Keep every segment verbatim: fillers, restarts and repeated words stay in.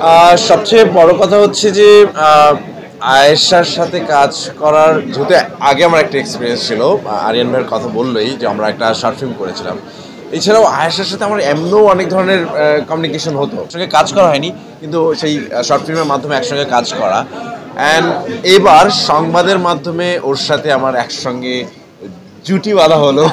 আহ, সবচেয়ে বড় কথা হচ্ছে যে আহ, আয়েশার সাথে কাজ করার যেহেতু আগে আমার একটা এক্সপিরিয়েন্স ছিল। আরিয়ান ভাইয়ের কথা বললোই যে আমরা একটা শর্ট ফিল্ম করেছিলাম। এছাড়াও আয়েশার সাথে আমার এমনও অনেক ধরনের কমিউনিকেশন হতো, সঙ্গে কাজ করা হয়নি কিন্তু সেই শর্ট ফিল্মের মাধ্যমে একসঙ্গে কাজ করা। অ্যান্ড এবার সংবাদের মাধ্যমে ওর সাথে আমার একসঙ্গে জুটি বাঁধা হলো।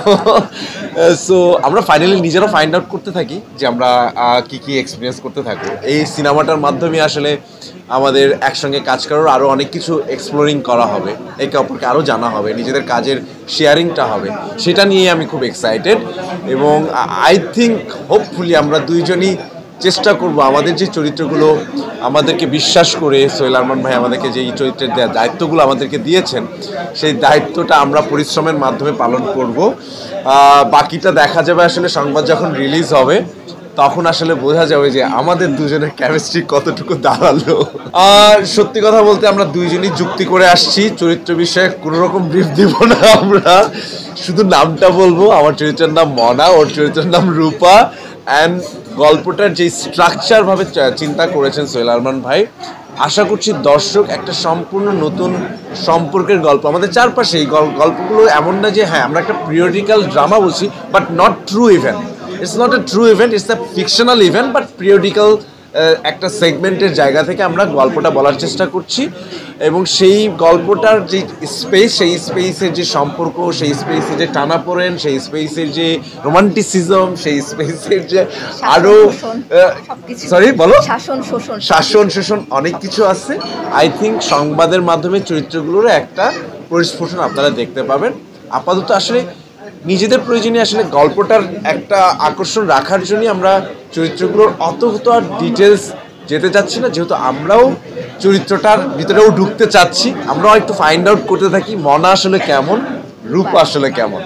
সো আমরা ফাইনালি নিজেরা ফাইন্ড আউট করতে থাকি যে আমরা কি কি এক্সপিরিয়েন্স করতে থাকবো। এই সিনেমাটার মাধ্যমে আসলে আমাদের একসঙ্গে কাজ করার আরও অনেক কিছু এক্সপ্লোরিং করা হবে, একে অপরকে আরও জানা হবে, নিজেদের কাজের শেয়ারিংটা হবে, সেটা নিয়ে আমি খুব এক্সাইটেড। এবং আই থিঙ্ক হোপফুলি আমরা দুইজনই চেষ্টা করব আমাদের যে চরিত্রগুলো আমাদেরকে বিশ্বাস করে সোহেল আরমান ভাই আমাদেরকে যে এই চরিত্রের দেওয়া দায়িত্বগুলো আমাদেরকে দিয়েছেন সেই দায়িত্বটা আমরা পরিশ্রমের মাধ্যমে পালন করব। বাকিটা দেখা যাবে আসলে সংবাদ যখন রিলিজ হবে, তখন আসলে বোঝা যাবে যে আমাদের দুজনের কেমিস্ট্রি কতটুকু দাঁড়ালো। আর সত্যি কথা বলতে আমরা দুইজনই যুক্তি করে আসছি, চরিত্র বিষয়ে কোনো রকম ব্রিফ দিব না, আমরা শুধু নামটা বলবো। আমার চরিত্রের নাম মনা, ওর চরিত্রের নাম রূপা। অ্যান্ড গল্পটার যে স্ট্রাকচারভাবে চিন্তা করেছেন সোহেল আরমান ভাই, আশা করছি দর্শক একটা সম্পূর্ণ নতুন সম্পর্কের গল্প আমাদের চারপাশে। এই গল্পগুলো এমন না যে হ্যাঁ আমরা একটা পিরিয়ডিক্যাল ড্রামা বলছি, but not true event. It's not a true event, it's a fictional event, but periodical একটা সেগমেন্টের জায়গা থেকে আমরা গল্পটা বলার চেষ্টা করছি। এবং সেই গল্পটার যে স্পেস, সেই স্পেসের যে সম্পর্ক, সেই স্পেসের যে টানাপোড়েন, সেই স্পেসের যে রোমান্টিসিজম, সেই স্পেসের যে আরও সরি বলো শাসন শোষণ শাসন শোষণ অনেক কিছু আছে। আই থিঙ্ক সংবাদের মাধ্যমে চরিত্রগুলোর একটা পরিস্ফুটন আপনারা দেখতে পাবেন। আপাতত আসলে নিজেদের প্রয়োজনে আসলে গল্পটার একটা আকর্ষণ রাখার জন্যই আমরা চরিত্রগুলোর অত আর ডিটেলস যেতে চাচ্ছি না, যেহেতু আমরাও চরিত্রটার ভিতরেও ঢুকতে চাচ্ছি। আমরাও একটু ফাইন্ড আউট করতে থাকি মনা আসলে কেমন, রূপ আসলে কেমন।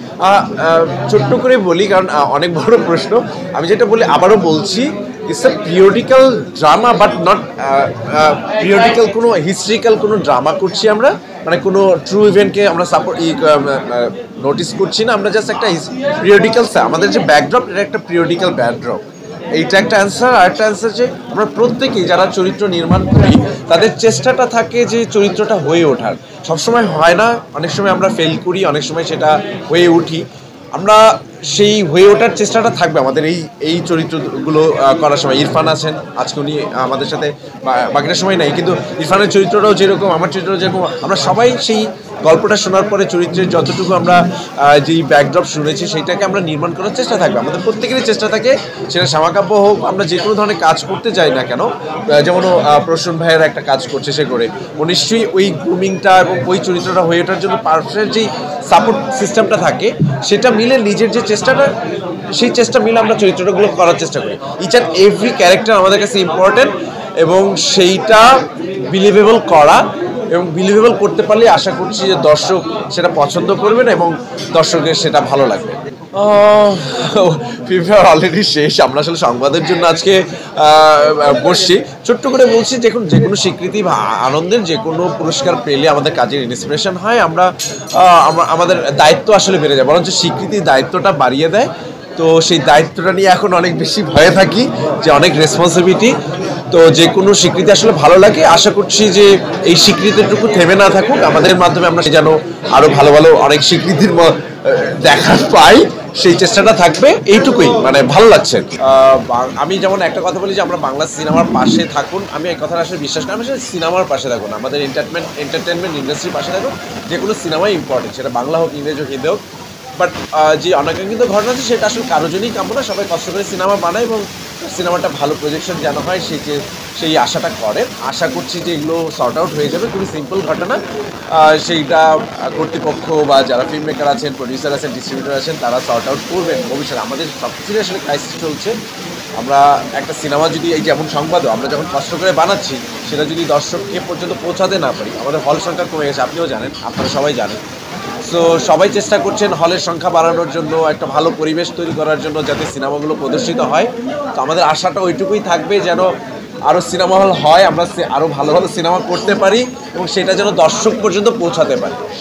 ছোট্ট করে বলি কারণ অনেক বড় প্রশ্ন, আমি যেটা বলি আবারও বলছি, it's a periodical drama, but not periodical কোনো হিস্ট্রিক্যাল কোনো ড্রামা করছি আমরা, মানে কোনো ট্রু ইভেন্টকে আমরা সাপোর্ট নোটিস করছি না। আমরা জাস্ট একটা পিরিয়ডিক্যাল, আমাদের যে ব্যাকড্রপ এটা একটা পিরিয়ডিক্যাল ব্যাকড্রপ, এইটা একটা অ্যান্সার। আর একটা অ্যান্সার যে আমরা প্রত্যেকেই যারা চরিত্র নির্মাণ করি তাদের চেষ্টাটা থাকে যে চরিত্রটা হয়ে ওঠার। সবসময় হয় না, অনেক সময় আমরা ফেল করি, অনেক সময় সেটা হয়ে উঠি। আমরা সেই হয়ে ওঠার চেষ্টাটা থাকবে আমাদের এই এই চরিত্রগুলো করার সময়। ইরফান আছেন আজকে, উনি আমাদের সাথে বাকিটা সময় নাই, কিন্তু ইরফানের চরিত্রটাও যেরকম, আমার চরিত্রটাও যেরকম, আমরা সবাই সেই গল্পটা শোনার পরে চরিত্রের যতটুকু আমরা যেই ব্যাকড্রপ শুনেছি সেইটাকে আমরা নির্মাণ করার চেষ্টা থাকবে। আমাদের প্রত্যেকেরই চেষ্টা থাকে, সেটা সামাকাব্য হোক, আমরা যে কোনো ধরনের কাজ করতে চাই না কেন। যেমন প্রসূন ভাইয়ের একটা কাজ করছে, সে করে ও নিশ্চয়ই ওই গ্রুমিংটা এবং ওই চরিত্রটা হয়ে ওঠার জন্য পারফেক্ট যেই সাপোর্ট সিস্টেমটা থাকে সেটা মিলে নিজের যে চেষ্টাটা, সেই চেষ্টা মিলে আমরা চরিত্রগুলো করার চেষ্টা করি। ইচ অ্যান্ড এভরি ক্যারেক্টার আমাদের কাছে ইম্পর্টেন্ট, এবং সেইটা বিলিভেবল করা এবং বিলিভেবল করতে পারলে আশা করছি যে দর্শক সেটা পছন্দ করবেন এবং দর্শকের সেটা ভালো লাগবে। ফিফা অলরেডি শেষ, আমরা আসলে সংবাদের জন্য আজকে বসছি। ছোট্ট করে বলছি, দেখুন যে কোনো স্বীকৃতি বা আনন্দের যে কোনো পুরস্কার পেলে আমাদের কাজের ইন্সপিরেশন হয়, আমরা আমাদের দায়িত্ব আসলে বেড়ে যায়, বরঞ্চ স্বীকৃতির দায়িত্বটা বাড়িয়ে দেয়। তো সেই দায়িত্বটা নিয়ে এখন অনেক বেশি ভয়ে থাকি, যে অনেক রেসপন্সিবিলিটি। তো যে কোনো স্বীকৃতি আসলে ভালো লাগে, আশা করছি যে এই স্বীকৃতিটুকু থেমে না থাকুক, আমাদের মাধ্যমে আমরা যেন আরও ভালো ভালো অনেক স্বীকৃতির দেখার পাই, সেই চেষ্টাটা থাকবে। এইটুকুই, মানে ভালো লাগছে। আমি যেমন একটা কথা বলি যে আমরা বাংলা সিনেমার পাশে থাকুন, আমি এই কথাটা আসলে বিশ্বাস করি। আমি আসলে সিনেমার পাশে থাকুন, আমাদের এন্টারটেনমেন্ট এন্টারটেনমেন্ট ইন্ডাস্ট্রির পাশে থাকুন। যে কোনো সিনেমাই ইম্পর্টেন্ট, সেটা বাংলা হোক, ইংরেজি হোক, হিন্দি হোক। বাট যে অনাকাঙ্ক্ষিত ঘটনা আছে সেটা আসলে কারো জন্যই কাম্য না। সবাই কষ্ট করে সিনেমা বানায় এবং সিনেমাটা ভালো প্রজেকশন যেন হয় সেই যে সেই আশাটা করে। আশা করছি যে এগুলো সর্ট আউট হয়ে যাবে, খুবই সিম্পল ঘটনা। সেইটা কর্তৃপক্ষ বা যারা ফিল্ম মেকার আছেন, প্রডিউসার আছেন, ডিস্ট্রিবিউটার আছেন, তারা সর্ট আউট করবেন ভবিষ্যতে। আমাদের সব কিছুই আসলে ক্রাইসিস চলছে। আমরা একটা সিনেমা যদি এই যেমন সংবাদও আমরা যখন কষ্ট করে বানাচ্ছি, সেটা যদি দর্শককে পর্যন্ত পৌঁছাতে না পারি, আমাদের হল সংখ্যা কমে গেছে, আপনিও জানেন, আপনারা সবাই জানেন। সো সবাই চেষ্টা করছেন হলের সংখ্যা বাড়ানোর জন্য, একটা ভালো পরিবেশ তৈরি করার জন্য, যাতে সিনেমাগুলো প্রদর্শিত হয়। তো আমাদের আশাটা ওইটুকুই থাকবে যেন আরও সিনেমা হল হয়, আমরা আরও ভালো ভালো সিনেমা করতে পারি এবং সেটা যেন দর্শক পর্যন্ত পৌঁছাতে পারি।